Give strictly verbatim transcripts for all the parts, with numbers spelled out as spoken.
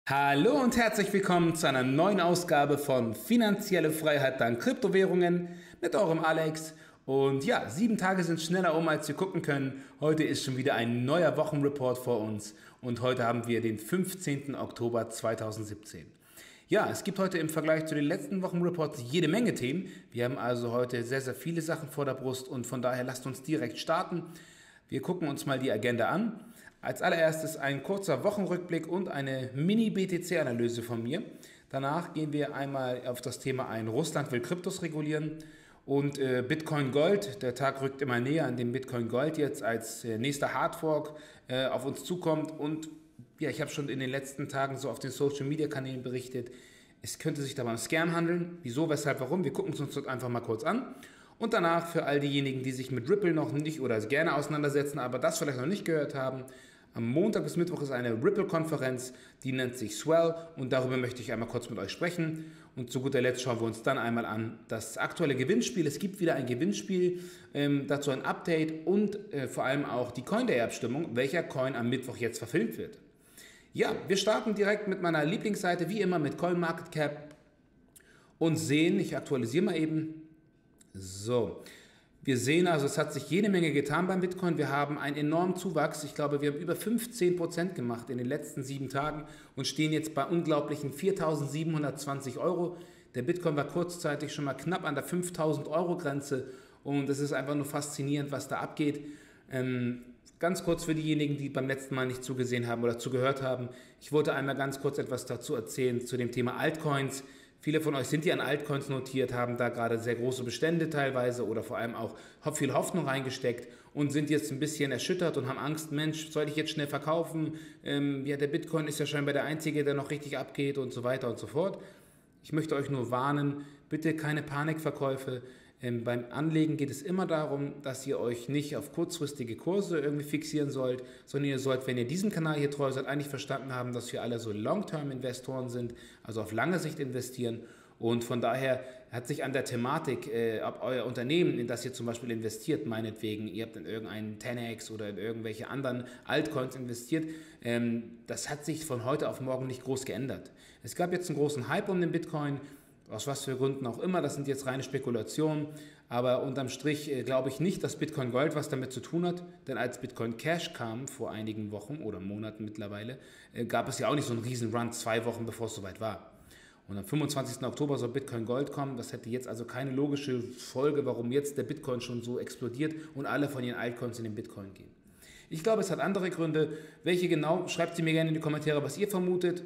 Hallo und herzlich willkommen zu einer neuen Ausgabe von Finanzielle Freiheit dank Kryptowährungen mit eurem Alex. Und ja, sieben Tage sind schneller um, als wir gucken können. Heute ist schon wieder ein neuer Wochenreport vor uns und heute haben wir den fünfzehnten Oktober zweitausendsiebzehn. Ja, es gibt heute im Vergleich zu den letzten Wochenreports jede Menge Themen. Wir haben also heute sehr, sehr viele Sachen vor der Brust und von daher lasst uns direkt starten. Wir gucken uns mal die Agenda an. Als allererstes ein kurzer Wochenrückblick und eine Mini-B T C-Analyse von mir. Danach gehen wir einmal auf das Thema ein, Russland will Kryptos regulieren und äh, Bitcoin Gold. Der Tag rückt immer näher, an dem Bitcoin Gold jetzt als äh, nächster Hardfork äh, auf uns zukommt. Und ja, ich habe schon in den letzten Tagen so auf den Social-Media-Kanälen berichtet, es könnte sich dabei um Scam handeln. Wieso, weshalb, warum? Wir gucken es uns dort einfach mal kurz an. Und danach für all diejenigen, die sich mit Ripple noch nicht oder gerne auseinandersetzen, aber das vielleicht noch nicht gehört haben, am Montag bis Mittwoch ist eine Ripple-Konferenz, die nennt sich Swell und darüber möchte ich einmal kurz mit euch sprechen. Und zu guter Letzt schauen wir uns dann einmal an das aktuelle Gewinnspiel. Es gibt wieder ein Gewinnspiel, ähm, dazu ein Update und äh, vor allem auch die Coinday-Abstimmung, welcher Coin am Mittwoch jetzt verfilmt wird. Ja, wir starten direkt mit meiner Lieblingsseite, wie immer mit CoinMarketCap und sehen, ich aktualisiere mal eben, so. Wir sehen also, es hat sich jede Menge getan beim Bitcoin. Wir haben einen enormen Zuwachs. Ich glaube, wir haben über fünfzehn Prozent gemacht in den letzten sieben Tagen und stehen jetzt bei unglaublichen viertausendsiebenhundertzwanzig Euro. Der Bitcoin war kurzzeitig schon mal knapp an der fünftausend Euro Grenze und es ist einfach nur faszinierend, was da abgeht. Ähm, ganz kurz für diejenigen, die beim letzten Mal nicht zugesehen haben oder zugehört haben. Ich wollte einmal ganz kurz etwas dazu erzählen zu dem Thema Altcoins. Viele von euch sind ja an Altcoins notiert, haben da gerade sehr große Bestände teilweise oder vor allem auch viel Hoffnung reingesteckt und sind jetzt ein bisschen erschüttert und haben Angst, Mensch, soll ich jetzt schnell verkaufen? Ähm, ja, der Bitcoin ist ja scheinbar der einzige, der noch richtig abgeht und so weiter und so fort. Ich möchte euch nur warnen, bitte keine Panikverkäufe. Ähm, beim Anlegen geht es immer darum, dass ihr euch nicht auf kurzfristige Kurse irgendwie fixieren sollt, sondern ihr sollt, wenn ihr diesem Kanal hier treu seid, eigentlich verstanden haben, dass wir alle so Long-Term-Investoren sind, also auf lange Sicht investieren. Und von daher hat sich an der Thematik, äh, ob euer Unternehmen, in das ihr zum Beispiel investiert, meinetwegen, ihr habt in irgendeinen ten X oder in irgendwelche anderen Altcoins investiert, ähm, das hat sich von heute auf morgen nicht groß geändert. Es gab jetzt einen großen Hype um den Bitcoin, aus was für Gründen auch immer, das sind jetzt reine Spekulationen, aber unterm Strich äh, glaube ich nicht, dass Bitcoin Gold was damit zu tun hat, denn als Bitcoin Cash kam vor einigen Wochen oder Monaten mittlerweile, äh, gab es ja auch nicht so einen riesen Run, zwei Wochen bevor es soweit war. Und am fünfundzwanzigsten Oktober soll Bitcoin Gold kommen, das hätte jetzt also keine logische Folge, warum jetzt der Bitcoin schon so explodiert und alle von ihren Altcoins in den Bitcoin gehen. Ich glaube, es hat andere Gründe. Welche genau, schreibt sie mir gerne in die Kommentare, was ihr vermutet.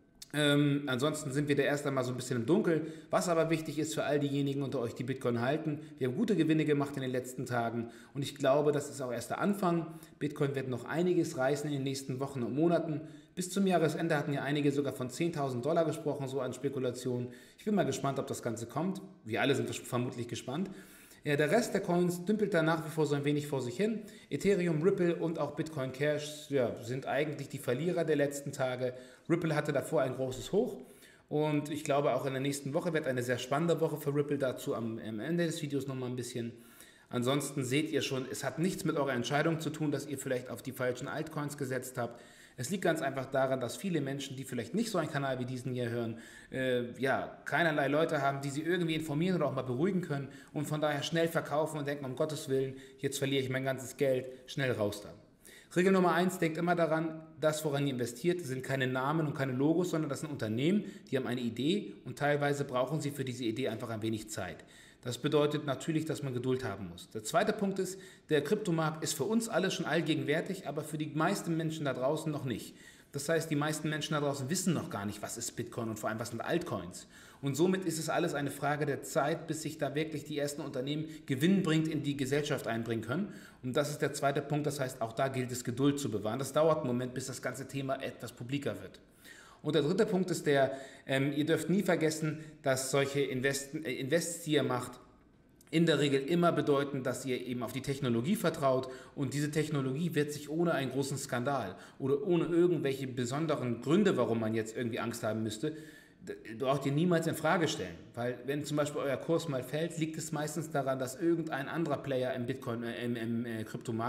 Ähm, ansonsten sind wir da erst einmal so ein bisschen im Dunkeln. Was aber wichtig ist für all diejenigen unter euch, die Bitcoin halten, wir haben gute Gewinne gemacht in den letzten Tagen und ich glaube, das ist auch erst der Anfang. Bitcoin wird noch einiges reißen in den nächsten Wochen und Monaten. Bis zum Jahresende hatten ja einige sogar von zehntausend Dollar gesprochen, so an Spekulationen. Ich bin mal gespannt, ob das Ganze kommt. Wir alle sind vermutlich gespannt. Ja, der Rest der Coins dümpelt da nach wie vor so ein wenig vor sich hin. Ethereum, Ripple und auch Bitcoin Cash ja, sind eigentlich die Verlierer der letzten Tage. Ripple hatte davor ein großes Hoch und ich glaube auch in der nächsten Woche wird eine sehr spannende Woche für Ripple. Dazu am, am Ende des Videos nochmal ein bisschen. Ansonsten seht ihr schon, es hat nichts mit eurer Entscheidung zu tun, dass ihr vielleicht auf die falschen Altcoins gesetzt habt. Es liegt ganz einfach daran, dass viele Menschen, die vielleicht nicht so einen Kanal wie diesen hier hören, äh, ja, keinerlei Leute haben, die sie irgendwie informieren oder auch mal beruhigen können und von daher schnell verkaufen und denken, um Gottes Willen, jetzt verliere ich mein ganzes Geld, schnell raus da. Regel Nummer eins, denkt immer daran, das, woran ihr investiert, sind keine Namen und keine Logos, sondern das sind Unternehmen, die haben eine Idee und teilweise brauchen sie für diese Idee einfach ein wenig Zeit. Das bedeutet natürlich, dass man Geduld haben muss. Der zweite Punkt ist, der Kryptomarkt ist für uns alle schon allgegenwärtig, aber für die meisten Menschen da draußen noch nicht. Das heißt, die meisten Menschen da draußen wissen noch gar nicht, was ist Bitcoin und vor allem, was sind Altcoins. Und somit ist es alles eine Frage der Zeit, bis sich da wirklich die ersten Unternehmen gewinnbringend in die Gesellschaft einbringen können. Und das ist der zweite Punkt, das heißt, auch da gilt es, Geduld zu bewahren. Das dauert einen Moment, bis das ganze Thema etwas publiker wird. Und der dritte Punkt ist der, ähm, ihr dürft nie vergessen, dass solche Investen, äh, Invests, die ihr macht, in der Regel immer bedeuten, dass ihr eben auf die Technologie vertraut und diese Technologie wird sich ohne einen großen Skandal oder ohne irgendwelche besonderen Gründe, warum man jetzt irgendwie Angst haben müsste, braucht ihr niemals in Frage stellen. Weil wenn zum Beispiel euer Kurs mal fällt, liegt es meistens daran, dass irgendein anderer Player im Bitcoin, äh, im, im äh, Kryptomarkt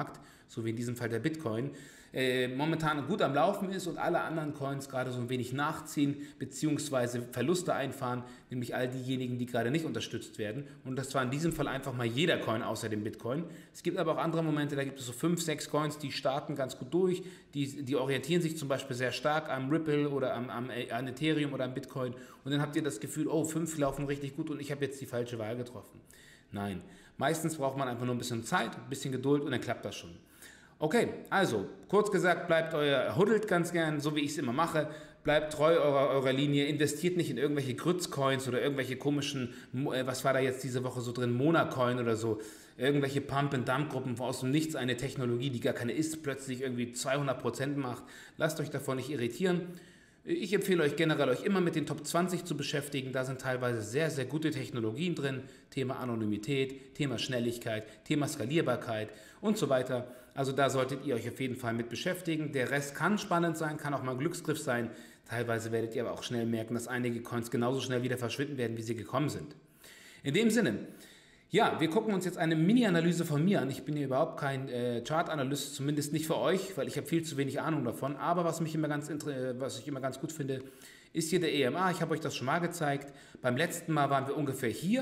so wie in diesem Fall der Bitcoin, äh, momentan gut am Laufen ist und alle anderen Coins gerade so ein wenig nachziehen bzw. Verluste einfahren, nämlich all diejenigen, die gerade nicht unterstützt werden. Und das war in diesem Fall einfach mal jeder Coin außer dem Bitcoin. Es gibt aber auch andere Momente, da gibt es so fünf, sechs Coins, die starten ganz gut durch, die, die orientieren sich zum Beispiel sehr stark am Ripple oder am, am, am Ethereum oder am Bitcoin und dann habt ihr das Gefühl, oh, fünf laufen richtig gut und ich habe jetzt die falsche Wahl getroffen. Nein, meistens braucht man einfach nur ein bisschen Zeit, ein bisschen Geduld und dann klappt das schon. Okay, also, kurz gesagt, bleibt euer, huddelt ganz gern, so wie ich es immer mache, bleibt treu eurer, eurer Linie, investiert nicht in irgendwelche Grützcoins oder irgendwelche komischen, äh, was war da jetzt diese Woche so drin, Monacoin oder so, irgendwelche Pump-and-Dump-Gruppen, wo aus dem Nichts eine Technologie, die gar keine ist, plötzlich irgendwie zweihundert Prozent macht. Lasst euch davon nicht irritieren. Ich empfehle euch generell, euch immer mit den Top zwanzig zu beschäftigen. Da sind teilweise sehr, sehr gute Technologien drin. Thema Anonymität, Thema Schnelligkeit, Thema Skalierbarkeit und so weiter. Also da solltet ihr euch auf jeden Fall mit beschäftigen. Der Rest kann spannend sein, kann auch mal ein Glücksgriff sein. Teilweise werdet ihr aber auch schnell merken, dass einige Coins genauso schnell wieder verschwinden werden, wie sie gekommen sind. In dem Sinne, ja, wir gucken uns jetzt eine Mini-Analyse von mir an. Ich bin hier überhaupt kein äh, Chart-Analyst, zumindest nicht für euch, weil ich habe viel zu wenig Ahnung davon. Aber was, mich immer ganz, was ich immer ganz gut finde, ist hier der E M A. Ich habe euch das schon mal gezeigt. Beim letzten Mal waren wir ungefähr hier,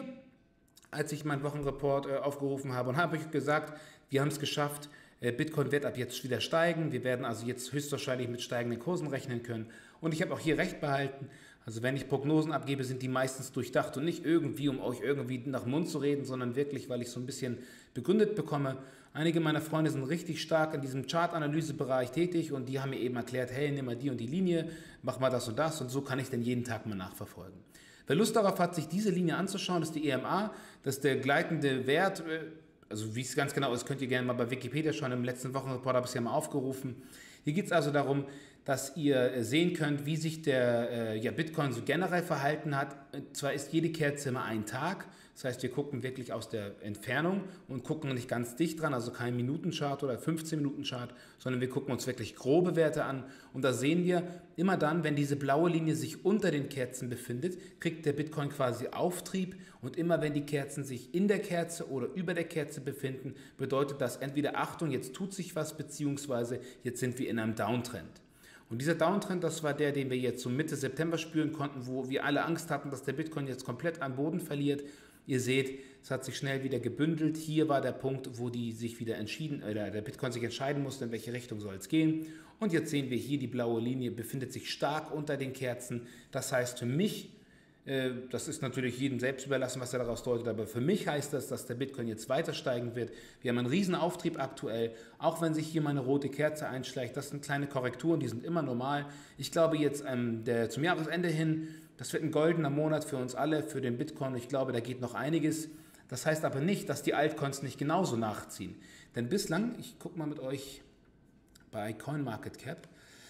als ich meinen Wochenreport äh, aufgerufen habe und habe euch gesagt, wir haben es geschafft. Äh, Bitcoin wird ab jetzt wieder steigen. Wir werden also jetzt höchstwahrscheinlich mit steigenden Kursen rechnen können. Und ich habe auch hier recht behalten. Also wenn ich Prognosen abgebe, sind die meistens durchdacht und nicht irgendwie, um euch irgendwie nach dem Mund zu reden, sondern wirklich, weil ich so ein bisschen begründet bekomme. Einige meiner Freunde sind richtig stark in diesem Chart-Analyse-Bereich tätig und die haben mir eben erklärt, hey, nimm mal die und die Linie, mach mal das und das und so kann ich dann jeden Tag mal nachverfolgen. Wer Lust darauf hat, sich diese Linie anzuschauen, das ist die E M A, das ist der gleitende Wert, also wie es ganz genau ist, könnt ihr gerne mal bei Wikipedia schauen, im letzten Wochenreport habe ich es ja mal aufgerufen. Hier geht es also darum, dass ihr sehen könnt, wie sich der äh, ja, Bitcoin so generell verhalten hat. Und zwar ist jede Kerze immer ein Tag. Das heißt, wir gucken wirklich aus der Entfernung und gucken nicht ganz dicht dran, also kein Minutenchart oder fünfzehn Minuten Chart, sondern wir gucken uns wirklich grobe Werte an. Und da sehen wir, immer dann, wenn diese blaue Linie sich unter den Kerzen befindet, kriegt der Bitcoin quasi Auftrieb. Und immer wenn die Kerzen sich in der Kerze oder über der Kerze befinden, bedeutet das entweder Achtung, jetzt tut sich was, beziehungsweise jetzt sind wir in einem Downtrend. Und dieser Downtrend, das war der, den wir jetzt so Mitte September spüren konnten, wo wir alle Angst hatten, dass der Bitcoin jetzt komplett an Boden verliert. Ihr seht, es hat sich schnell wieder gebündelt. Hier war der Punkt, wo die sich wieder entschieden, oder der Bitcoin sich entscheiden musste, in welche Richtung soll es gehen. Und jetzt sehen wir hier, die blaue Linie befindet sich stark unter den Kerzen. Das heißt für mich, das ist natürlich jedem selbst überlassen, was er daraus deutet, aber für mich heißt das, dass der Bitcoin jetzt weiter steigen wird. Wir haben einen riesen Auftrieb aktuell, auch wenn sich hier mal eine rote Kerze einschleicht. Das sind kleine Korrekturen, die sind immer normal. Ich glaube jetzt ähm, der, zum Jahresende hin, das wird ein goldener Monat für uns alle, für den Bitcoin. Ich glaube, da geht noch einiges. Das heißt aber nicht, dass die Altcoins nicht genauso nachziehen. Denn bislang, ich gucke mal mit euch bei CoinMarketCap,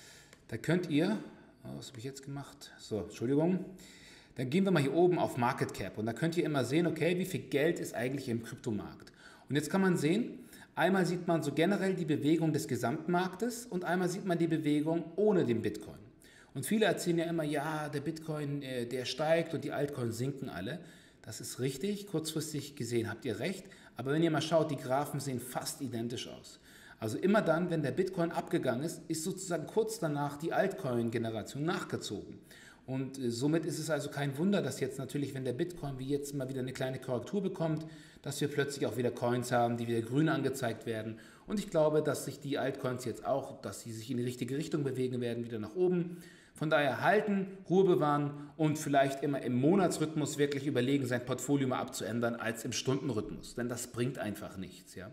da könnt ihr, oh, was habe ich jetzt gemacht? So, Entschuldigung. Dann gehen wir mal hier oben auf Market Cap und da könnt ihr immer sehen, okay, wie viel Geld ist eigentlich im Kryptomarkt. Und jetzt kann man sehen, einmal sieht man so generell die Bewegung des Gesamtmarktes und einmal sieht man die Bewegung ohne den Bitcoin. Und viele erzählen ja immer, ja, der Bitcoin, der steigt und die Altcoins sinken alle. Das ist richtig, kurzfristig gesehen habt ihr recht, aber wenn ihr mal schaut, die Graphen sehen fast identisch aus. Also immer dann, wenn der Bitcoin abgegangen ist, ist sozusagen kurz danach die Altcoin-Generation nachgezogen. Und somit ist es also kein Wunder, dass jetzt natürlich, wenn der Bitcoin wie jetzt mal wieder eine kleine Korrektur bekommt, dass wir plötzlich auch wieder Coins haben, die wieder grün angezeigt werden. Und ich glaube, dass sich die Altcoins jetzt auch, dass sie sich in die richtige Richtung bewegen werden, wieder nach oben. Von daher halten, Ruhe bewahren und vielleicht immer im Monatsrhythmus wirklich überlegen, sein Portfolio mal abzuändern als im Stundenrhythmus. Denn das bringt einfach nichts. Ja?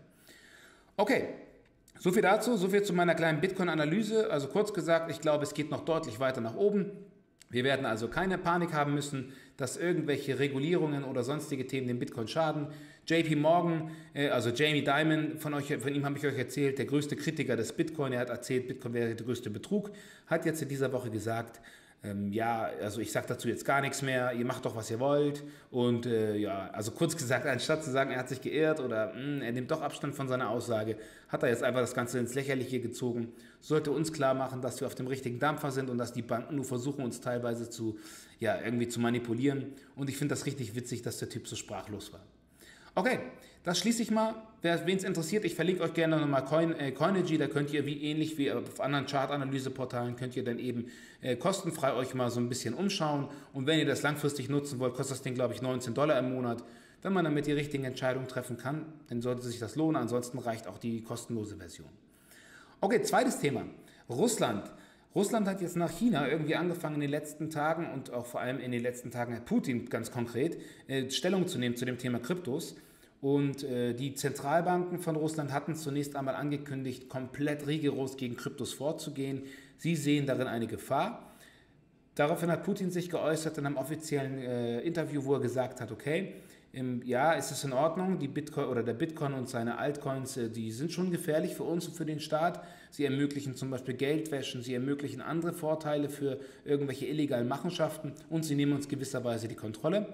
Okay. So viel dazu, so viel zu meiner kleinen Bitcoin-Analyse. Also kurz gesagt, ich glaube, es geht noch deutlich weiter nach oben. Wir werden also keine Panik haben müssen, dass irgendwelche Regulierungen oder sonstige Themen dem Bitcoin schaden. J P Morgan, also Jamie Dimon, von, euch, von ihm habe ich euch erzählt, der größte Kritiker des Bitcoin, er hat erzählt, Bitcoin wäre der größte Betrug, hat jetzt in dieser Woche gesagt, ähm, ja, also ich sage dazu jetzt gar nichts mehr, ihr macht doch, was ihr wollt. Und äh, ja, also kurz gesagt, anstatt zu sagen, er hat sich geirrt oder mh, er nimmt doch Abstand von seiner Aussage, hat er jetzt einfach das Ganze ins Lächerliche gezogen. Sollte uns klar machen, dass wir auf dem richtigen Dampfer sind und dass die Banken nur versuchen, uns teilweise zu, ja, irgendwie zu manipulieren. Und ich finde das richtig witzig, dass der Typ so sprachlos war. Okay, das schließe ich mal. Wen es interessiert, ich verlinke euch gerne nochmal Coin, äh, Coinigy, da könnt ihr wie ähnlich wie auf anderen Chartanalyseportalen, könnt ihr dann eben äh, kostenfrei euch mal so ein bisschen umschauen. Und wenn ihr das langfristig nutzen wollt, kostet das Ding, glaube ich, neunzehn Dollar im Monat. Wenn man damit die richtigen Entscheidungen treffen kann, dann sollte sich das lohnen, ansonsten reicht auch die kostenlose Version. Okay, zweites Thema, Russland. Russland hat jetzt nach China irgendwie angefangen in den letzten Tagen und auch vor allem in den letzten Tagen hat Putin ganz konkret äh, Stellung zu nehmen zu dem Thema Kryptos. Und äh, die Zentralbanken von Russland hatten zunächst einmal angekündigt, komplett rigoros gegen Kryptos vorzugehen. Sie sehen darin eine Gefahr. Daraufhin hat Putin sich geäußert in einem offiziellen äh, Interview, wo er gesagt hat, okay, im, ja, ist es in Ordnung, die Bitcoin oder der Bitcoin und seine Altcoins, äh, die sind schon gefährlich für uns und für den Staat. Sie ermöglichen zum Beispiel Geldwäschen, sie ermöglichen andere Vorteile für irgendwelche illegalen Machenschaften und sie nehmen uns gewisserweise die Kontrolle.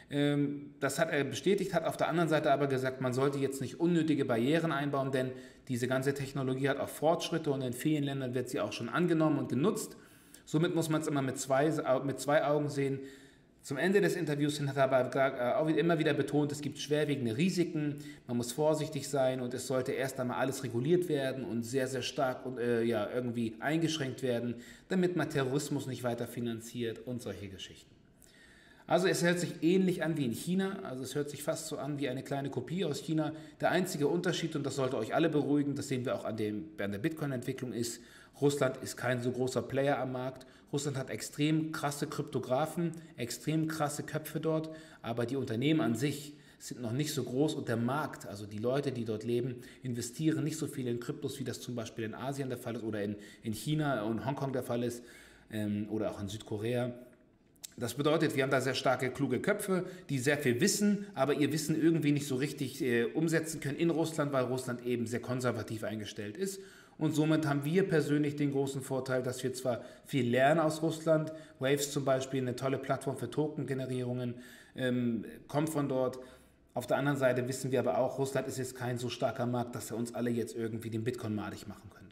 Das hat er bestätigt, hat auf der anderen Seite aber gesagt, man sollte jetzt nicht unnötige Barrieren einbauen, denn diese ganze Technologie hat auch Fortschritte und in vielen Ländern wird sie auch schon angenommen und genutzt. Somit muss man es immer mit zwei, mit zwei Augen sehen. Zum Ende des Interviews hin hat er aber auch immer wieder betont, es gibt schwerwiegende Risiken, man muss vorsichtig sein und es sollte erst einmal alles reguliert werden und sehr, sehr stark und, äh, ja, irgendwie eingeschränkt werden, damit man Terrorismus nicht weiter finanziert und solche Geschichten. Also es hört sich ähnlich an wie in China, also es hört sich fast so an wie eine kleine Kopie aus China. Der einzige Unterschied, und das sollte euch alle beruhigen, das sehen wir auch an, dem, an der Bitcoin-Entwicklung, ist, Russland ist kein so großer Player am Markt. Russland hat extrem krasse Kryptografen, extrem krasse Köpfe dort, aber die Unternehmen an sich sind noch nicht so groß und der Markt, also die Leute, die dort leben, investieren nicht so viel in Kryptos, wie das zum Beispiel in Asien der Fall ist oder in, in China und Hongkong der Fall ist ähm, oder auch in Südkorea. Das bedeutet, wir haben da sehr starke, kluge Köpfe, die sehr viel wissen, aber ihr Wissen irgendwie nicht so richtig äh, umsetzen können in Russland, weil Russland eben sehr konservativ eingestellt ist. Und somit haben wir persönlich den großen Vorteil, dass wir zwar viel lernen aus Russland, Waves zum Beispiel, eine tolle Plattform für Token-Generierungen, ähm, kommt von dort. Auf der anderen Seite wissen wir aber auch, Russland ist jetzt kein so starker Markt, dass er uns alle jetzt irgendwie den Bitcoin madig machen könnte.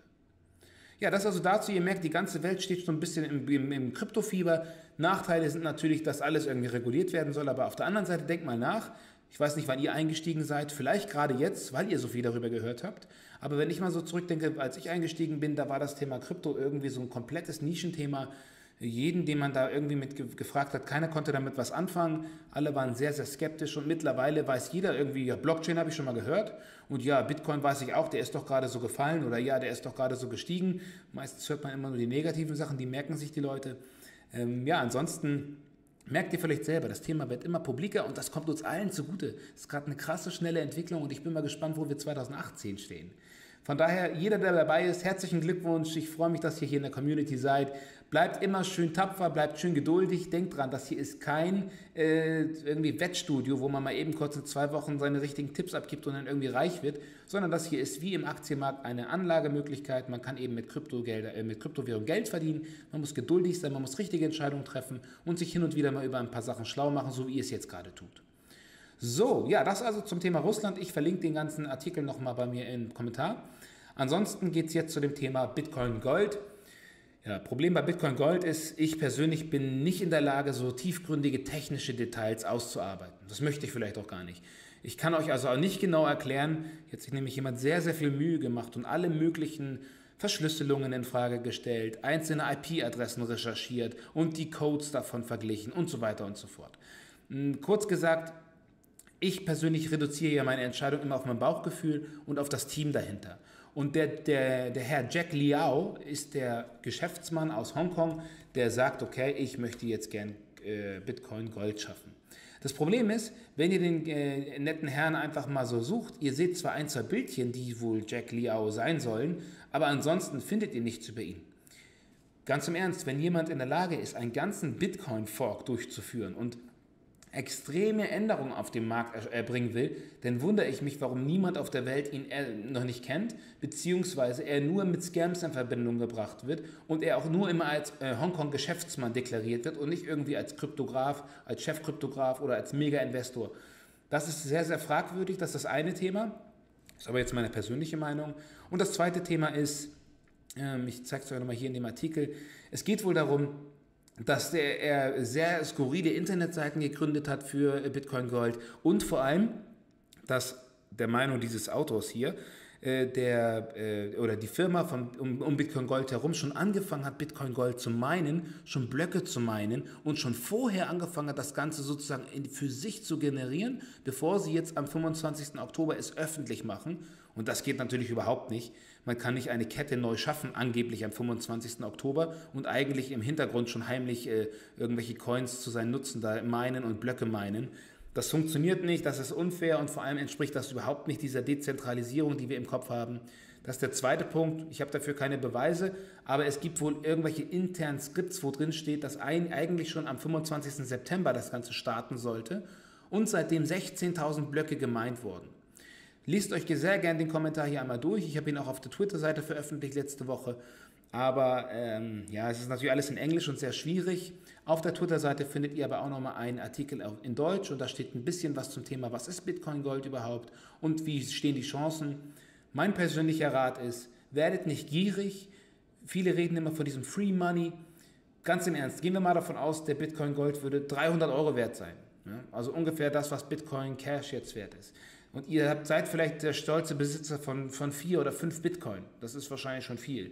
Ja, das also dazu, ihr merkt, die ganze Welt steht schon ein bisschen im, im, im Kryptofieber. Nachteile sind natürlich, dass alles irgendwie reguliert werden soll, aber auf der anderen Seite denkt mal nach. Ich weiß nicht, wann ihr eingestiegen seid, vielleicht gerade jetzt, weil ihr so viel darüber gehört habt. Aber wenn ich mal so zurückdenke, als ich eingestiegen bin, da war das Thema Krypto irgendwie so ein komplettes Nischenthema. Jeden, den man da irgendwie mit gefragt hat, keiner konnte damit was anfangen. Alle waren sehr, sehr skeptisch und mittlerweile weiß jeder irgendwie, ja, Blockchain habe ich schon mal gehört und ja, Bitcoin weiß ich auch, der ist doch gerade so gefallen oder ja, der ist doch gerade so gestiegen. Meistens hört man immer nur die negativen Sachen, die merken sich die Leute. Ähm, ja, ansonsten merkt ihr vielleicht selber, das Thema wird immer publiker und das kommt uns allen zugute. Es ist gerade eine krasse, schnelle Entwicklung und ich bin mal gespannt, wo wir zweitausendachtzehn stehen. Von daher, jeder, der dabei ist, herzlichen Glückwunsch. Ich freue mich, dass ihr hier in der Community seid. Bleibt immer schön tapfer, bleibt schön geduldig. Denkt dran, das hier ist kein äh, irgendwie Wettstudio, wo man mal eben kurz in zwei Wochen seine richtigen Tipps abgibt und dann irgendwie reich wird, sondern das hier ist wie im Aktienmarkt eine Anlagemöglichkeit. Man kann eben mit Kryptogelder, äh, mit Kryptowährung Geld verdienen. Man muss geduldig sein, man muss richtige Entscheidungen treffen und sich hin und wieder mal über ein paar Sachen schlau machen, so wie ihr es jetzt gerade tut. So, ja, das also zum Thema Russland. Ich verlinke den ganzen Artikel nochmal bei mir im Kommentar. Ansonsten geht es jetzt zu dem Thema Bitcoin Gold. Ja, Problem bei Bitcoin Gold ist, ich persönlich bin nicht in der Lage, so tiefgründige technische Details auszuarbeiten. Das möchte ich vielleicht auch gar nicht. Ich kann euch also auch nicht genau erklären, jetzt hat sich nämlich jemand sehr, sehr viel Mühe gemacht und alle möglichen Verschlüsselungen in Frage gestellt, einzelne I P-Adressen recherchiert und die Codes davon verglichen und so weiter und so fort. Kurz gesagt, ich persönlich reduziere ja meine Entscheidung immer auf mein Bauchgefühl und auf das Team dahinter. Und der, der, der Herr Jack Liao ist der Geschäftsmann aus Hongkong, der sagt, okay, ich möchte jetzt gern äh, Bitcoin Gold schaffen. Das Problem ist, wenn ihr den äh, netten Herrn einfach mal so sucht, ihr seht zwar ein, zwei Bildchen, die wohl Jack Liao sein sollen, aber ansonsten findet ihr nichts über ihn. Ganz im Ernst, wenn jemand in der Lage ist, einen ganzen Bitcoin-Fork durchzuführen und extreme Änderungen auf dem Markt erbringen will, dann wundere ich mich, warum niemand auf der Welt ihn noch nicht kennt, beziehungsweise er nur mit Scams in Verbindung gebracht wird und er auch nur immer als äh, Hongkong-Geschäftsmann deklariert wird und nicht irgendwie als Kryptograf, als Chefkryptograf oder als Mega-Investor. Das ist sehr, sehr fragwürdig, das ist das eine Thema, das ist aber jetzt meine persönliche Meinung. Und das zweite Thema ist, ähm, ich zeige es euch nochmal hier in dem Artikel, es geht wohl darum, dass der, er sehr skurrile Internetseiten gegründet hat für Bitcoin Gold und vor allem dass der Meinung dieses Autors hier, äh, der, äh, oder die Firma von, um, um Bitcoin Gold herum schon angefangen hat, Bitcoin Gold zu meinen, schon Blöcke zu meinen und schon vorher angefangen hat, das Ganze sozusagen in, für sich zu generieren, bevor sie jetzt am fünfundzwanzigsten Oktober es öffentlich machen. Und das geht natürlich überhaupt nicht. Man kann nicht eine Kette neu schaffen, angeblich am fünfundzwanzigsten Oktober und eigentlich im Hintergrund schon heimlich äh, irgendwelche Coins zu seinen Nutzen da meinen und Blöcke meinen. Das funktioniert nicht, das ist unfair und vor allem entspricht das überhaupt nicht dieser Dezentralisierung, die wir im Kopf haben. Das ist der zweite Punkt. Ich habe dafür keine Beweise, aber es gibt wohl irgendwelche internen Skripts, wo drin steht, dass ein, eigentlich schon am fünfundzwanzigsten September das Ganze starten sollte und seitdem sechzehntausend Blöcke gemeint wurden. Lest euch sehr gerne den Kommentar hier einmal durch. Ich habe ihn auch auf der Twitter-Seite veröffentlicht letzte Woche. Aber ähm, ja, es ist natürlich alles in Englisch und sehr schwierig. Auf der Twitter-Seite findet ihr aber auch nochmal einen Artikel in Deutsch und da steht ein bisschen was zum Thema, was ist Bitcoin Gold überhaupt und wie stehen die Chancen. Mein persönlicher Rat ist, werdet nicht gierig. Viele reden immer von diesem Free Money. Ganz im Ernst, gehen wir mal davon aus, der Bitcoin Gold würde dreihundert Euro wert sein. Ja? Also ungefähr das, was Bitcoin Cash jetzt wert ist. Und ihr habt, seid vielleicht der stolze Besitzer von, von vier oder fünf Bitcoin. Das ist wahrscheinlich schon viel.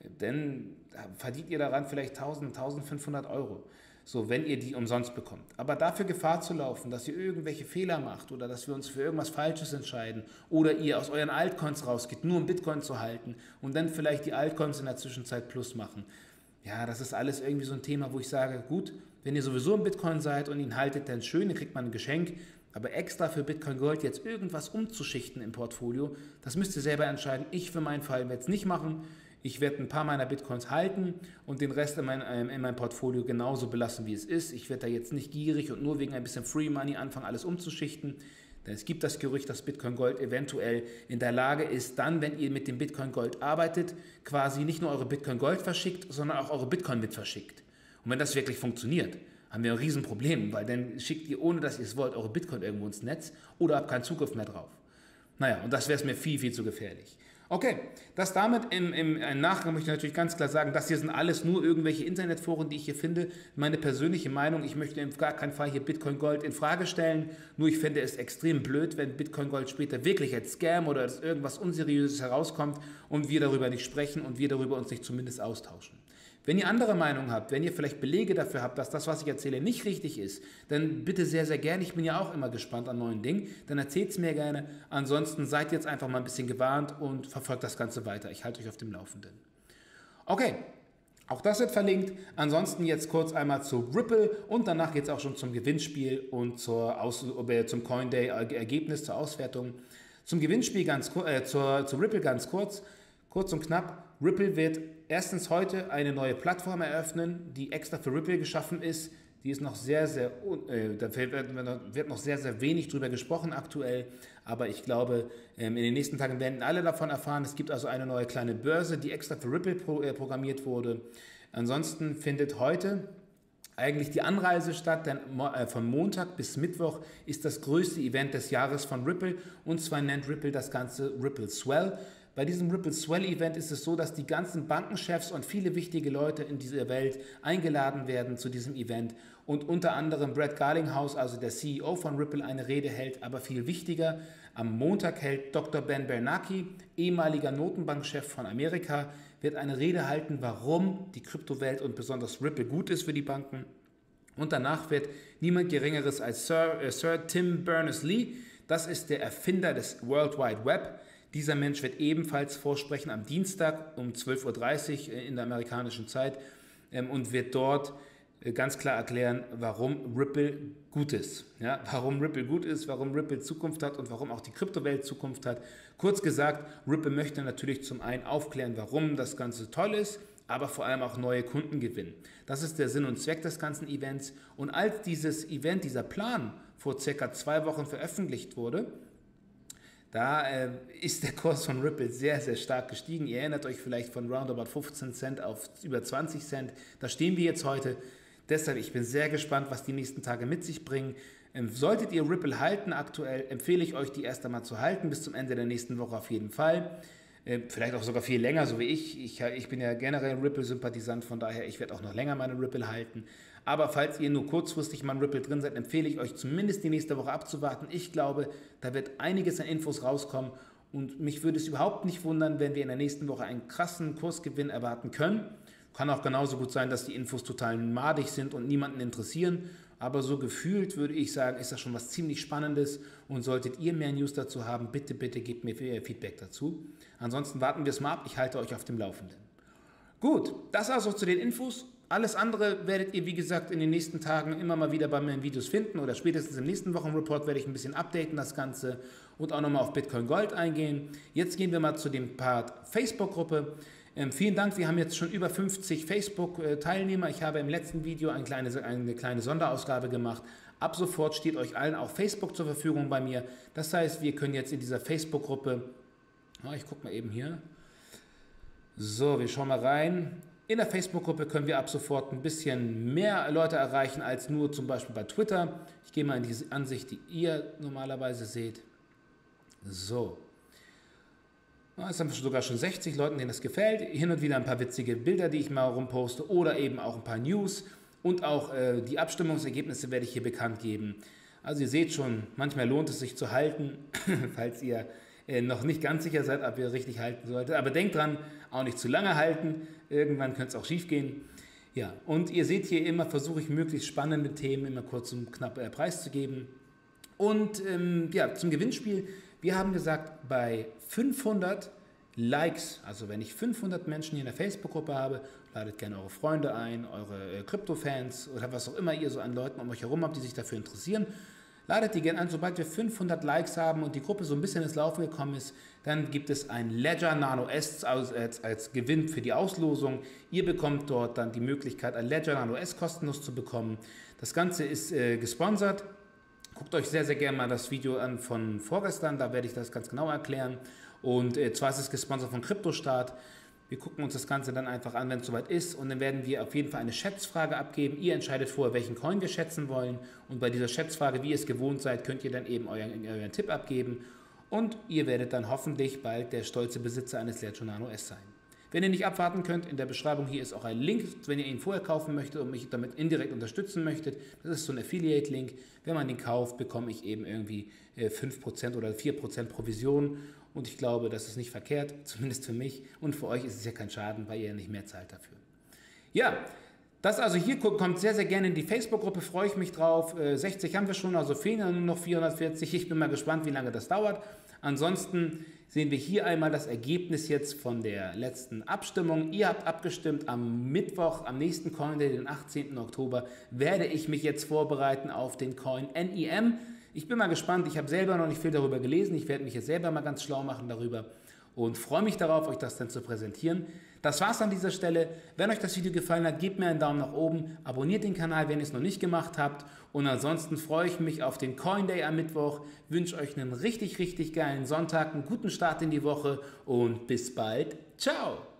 Denn verdient ihr daran vielleicht tausend, eintausendfünfhundert Euro. So, wenn ihr die umsonst bekommt. Aber dafür Gefahr zu laufen, dass ihr irgendwelche Fehler macht oder dass wir uns für irgendwas Falsches entscheiden oder ihr aus euren Altcoins rausgeht, nur um Bitcoin zu halten und dann vielleicht die Altcoins in der Zwischenzeit plus machen. Ja, das ist alles irgendwie so ein Thema, wo ich sage, gut, wenn ihr sowieso im Bitcoin seid und ihn haltet, dann schön, dann kriegt man ein Geschenk. Aber extra für Bitcoin Gold jetzt irgendwas umzuschichten im Portfolio, das müsst ihr selber entscheiden. Ich für meinen Fall werde es nicht machen. Ich werde ein paar meiner Bitcoins halten und den Rest in, mein, in meinem Portfolio genauso belassen, wie es ist. Ich werde da jetzt nicht gierig und nur wegen ein bisschen Free Money anfangen, alles umzuschichten. Denn es gibt das Gerücht, dass Bitcoin Gold eventuell in der Lage ist, dann, wenn ihr mit dem Bitcoin Gold arbeitet, quasi nicht nur eure Bitcoin Gold verschickt, sondern auch eure Bitcoin mit verschickt. Und wenn das wirklich funktioniert, haben wir ein Riesenproblem, weil dann schickt ihr, ohne dass ihr es wollt, eure Bitcoin irgendwo ins Netz oder habt keinen Zugriff mehr drauf. Naja, und das wäre es mir viel, viel zu gefährlich. Okay, das damit im, im, im Nachgang möchte ich natürlich ganz klar sagen, das hier sind alles nur irgendwelche Internetforen, die ich hier finde. Meine persönliche Meinung, ich möchte in gar keinen Fall hier Bitcoin Gold in Frage stellen, nur ich fände es extrem blöd, wenn Bitcoin Gold später wirklich als Scam oder als irgendwas Unseriöses herauskommt und wir darüber nicht sprechen und wir darüber uns nicht zumindest austauschen. Wenn ihr andere Meinungen habt, wenn ihr vielleicht Belege dafür habt, dass das, was ich erzähle, nicht richtig ist, dann bitte sehr, sehr gerne. Ich bin ja auch immer gespannt an neuen Dingen. Dann erzählt es mir gerne. Ansonsten seid jetzt einfach mal ein bisschen gewarnt und verfolgt das Ganze weiter. Ich halte euch auf dem Laufenden. Okay, auch das wird verlinkt. Ansonsten jetzt kurz einmal zu Ripple und danach geht es auch schon zum Gewinnspiel und zur Aus äh, zum Coinday-Ergebnis, zur Auswertung. Zum Gewinnspiel ganz äh, zur, zu Ripple ganz kurz. Kurz und knapp, Ripple wird erstens heute eine neue Plattform eröffnen, die extra für Ripple geschaffen ist. Die ist noch sehr, sehr, äh, da wird noch sehr, sehr wenig drüber gesprochen aktuell, aber ich glaube, ähm, in den nächsten Tagen werden alle davon erfahren. Es gibt also eine neue kleine Börse, die extra für Ripple pro, äh, programmiert wurde. Ansonsten findet heute eigentlich die Anreise statt, denn von Montag bis Mittwoch ist das größte Event des Jahres von Ripple und zwar nennt Ripple das Ganze Ripple Swell. Bei diesem Ripple Swell Event ist es so, dass die ganzen Bankenchefs und viele wichtige Leute in dieser Welt eingeladen werden zu diesem Event und unter anderem Brad Garlinghouse, also der C E O von Ripple, eine Rede hält, aber viel wichtiger, am Montag hält Doktor Ben Bernanke, ehemaliger Notenbankchef von Amerika, wird eine Rede halten, warum die Kryptowelt und besonders Ripple gut ist für die Banken. Und danach wird niemand Geringeres als Sir, äh, Sir Tim Berners-Lee, das ist der Erfinder des World Wide Web. Dieser Mensch wird ebenfalls vorsprechen am Dienstag um zwölf Uhr dreißig in der amerikanischen Zeit ähm, und wird dort äh, ganz klar erklären, warum Ripple gut ist. Ja, warum Ripple gut ist, warum Ripple Zukunft hat und warum auch die Kryptowelt Zukunft hat. Kurz gesagt, Ripple möchte natürlich zum einen aufklären, warum das Ganze toll ist, aber vor allem auch neue Kunden gewinnen. Das ist der Sinn und Zweck des ganzen Events. Und als dieses Event, dieser Plan vor circa zwei Wochen veröffentlicht wurde, da äh, ist der Kurs von Ripple sehr, sehr stark gestiegen. Ihr erinnert euch vielleicht von roundabout fünfzehn Cent auf über zwanzig Cent. Da stehen wir jetzt heute. Deshalb, ich bin sehr gespannt, was die nächsten Tage mit sich bringen. Ähm, solltet ihr Ripple halten aktuell, empfehle ich euch, die erst einmal zu halten, bis zum Ende der nächsten Woche auf jeden Fall. Äh, vielleicht auch sogar viel länger, so wie ich. Ich, ich bin ja generell Ripple-Sympathisant, von daher, ich werde auch noch länger meine Ripple halten. Aber falls ihr nur kurzfristig mal in Ripple drin seid, empfehle ich euch zumindest die nächste Woche abzuwarten. Ich glaube, da wird einiges an Infos rauskommen und mich würde es überhaupt nicht wundern, wenn wir in der nächsten Woche einen krassen Kursgewinn erwarten können. Kann auch genauso gut sein, dass die Infos total madig sind und niemanden interessieren. Aber so gefühlt würde ich sagen, ist das schon was ziemlich Spannendes und solltet ihr mehr News dazu haben, bitte, bitte gebt mir Feedback dazu. Ansonsten warten wir es mal ab, ich halte euch auf dem Laufenden. Gut, das also zu den Infos. Alles andere werdet ihr, wie gesagt, in den nächsten Tagen immer mal wieder bei meinen Videos finden oder spätestens im nächsten Wochenreport werde ich ein bisschen updaten das Ganze und auch nochmal auf Bitcoin Gold eingehen. Jetzt gehen wir mal zu dem Part Facebook-Gruppe. Ähm, vielen Dank, wir haben jetzt schon über fünfzig Facebook-Teilnehmer. Ich habe im letzten Video eine kleine, eine kleine Sonderausgabe gemacht. Ab sofort steht euch allen auch Facebook zur Verfügung bei mir. Das heißt, wir können jetzt in dieser Facebook-Gruppe, oh, ich gucke mal eben hier, so, wir schauen mal rein. In der Facebook-Gruppe können wir ab sofort ein bisschen mehr Leute erreichen als nur zum Beispiel bei Twitter. Ich gehe mal in diese Ansicht, die ihr normalerweise seht. So. Jetzt haben wir sogar schon sechzig Leuten, denen das gefällt. Hin und wieder ein paar witzige Bilder, die ich mal rumposte oder eben auch ein paar News. Und auch äh, die Abstimmungsergebnisse werde ich hier bekannt geben. Also ihr seht schon, manchmal lohnt es sich zu halten, falls ihr äh, noch nicht ganz sicher seid, ob ihr richtig halten solltet. Aber denkt dran, auch nicht zu lange halten. Irgendwann könnte es auch schief gehen. Ja, und ihr seht hier immer, versuche ich möglichst spannende Themen immer kurz und knapp äh, preiszugeben. Und ähm, ja, zum Gewinnspiel. Wir haben gesagt, bei fünfhundert Likes, also wenn ich fünfhundert Menschen hier in der Facebook-Gruppe habe, ladet gerne eure Freunde ein, eure äh, Krypto-Fans oder was auch immer ihr so an Leuten um euch herum habt, die sich dafür interessieren. Ladet die gerne an, sobald wir fünfhundert Likes haben und die Gruppe so ein bisschen ins Laufen gekommen ist, dann gibt es ein Ledger Nano S als, als, als Gewinn für die Auslosung. Ihr bekommt dort dann die Möglichkeit, ein Ledger Nano S kostenlos zu bekommen. Das Ganze ist äh, gesponsert. Guckt euch sehr, sehr gerne mal das Video an von vorgestern, da werde ich das ganz genau erklären. Und äh, zwar ist es gesponsert von Kryptostart. Wir gucken uns das Ganze dann einfach an, wenn es soweit ist. Und dann werden wir auf jeden Fall eine Schätzfrage abgeben. Ihr entscheidet vorher, welchen Coin wir schätzen wollen. Und bei dieser Schätzfrage, wie ihr es gewohnt seid, könnt ihr dann eben euren, euren Tipp abgeben. Und ihr werdet dann hoffentlich bald der stolze Besitzer eines Ledger Nano S sein. Wenn ihr nicht abwarten könnt, in der Beschreibung hier ist auch ein Link, wenn ihr ihn vorher kaufen möchtet und mich damit indirekt unterstützen möchtet. Das ist so ein Affiliate-Link. Wenn man den kauft, bekomme ich eben irgendwie fünf Prozent oder vier Prozent Provision. Und ich glaube, das ist nicht verkehrt, zumindest für mich. Und für euch ist es ja kein Schaden, weil ihr ja nicht mehr zahlt dafür. Ja, das also hier kommt sehr, sehr gerne in die Facebook-Gruppe, freue ich mich drauf. sechzig haben wir schon, also fehlen ja nur noch vierhundertvierzig. Ich bin mal gespannt, wie lange das dauert. Ansonsten sehen wir hier einmal das Ergebnis jetzt von der letzten Abstimmung. Ihr habt abgestimmt am Mittwoch, am nächsten Coin, den achtzehnten Oktober, werde ich mich jetzt vorbereiten auf den Coin N I M. Ich bin mal gespannt, ich habe selber noch nicht viel darüber gelesen. Ich werde mich jetzt selber mal ganz schlau machen darüber und freue mich darauf, euch das dann zu präsentieren. Das war's an dieser Stelle. Wenn euch das Video gefallen hat, gebt mir einen Daumen nach oben, abonniert den Kanal, wenn ihr es noch nicht gemacht habt. Und ansonsten freue ich mich auf den Coin Day am Mittwoch, wünsche euch einen richtig, richtig geilen Sonntag, einen guten Start in die Woche und bis bald. Ciao!